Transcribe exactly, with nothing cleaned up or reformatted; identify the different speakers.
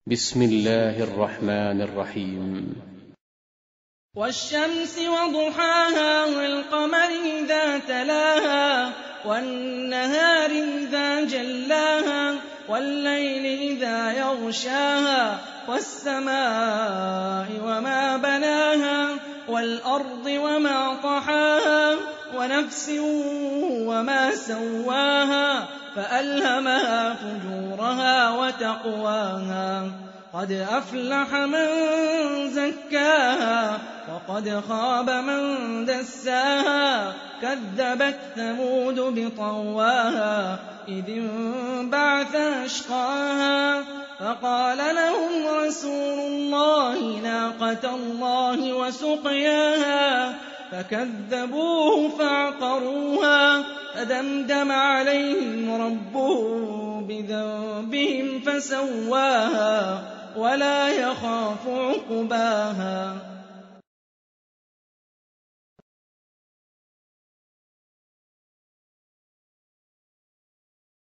Speaker 1: بسم الله الرحمن الرحيم.
Speaker 2: والشمس وضحاها والقمر إذا تلاها والنهار إذا جلاها والليل إذا يغشاها والسماء وما بناها والأرض وما طحاها ونفس وما سواها فألهمها فجورها وتقواها قد أفلح من زكاها وقد خاب من دساها كذبت ثمود بطغواها إذ انبعث أشقاها فقال لهم رسول الله ناقة الله وسقياها فكذبوه فعقروها فدمدم عليهم ربهم بذنبهم فسواها ولا يخاف عقباها.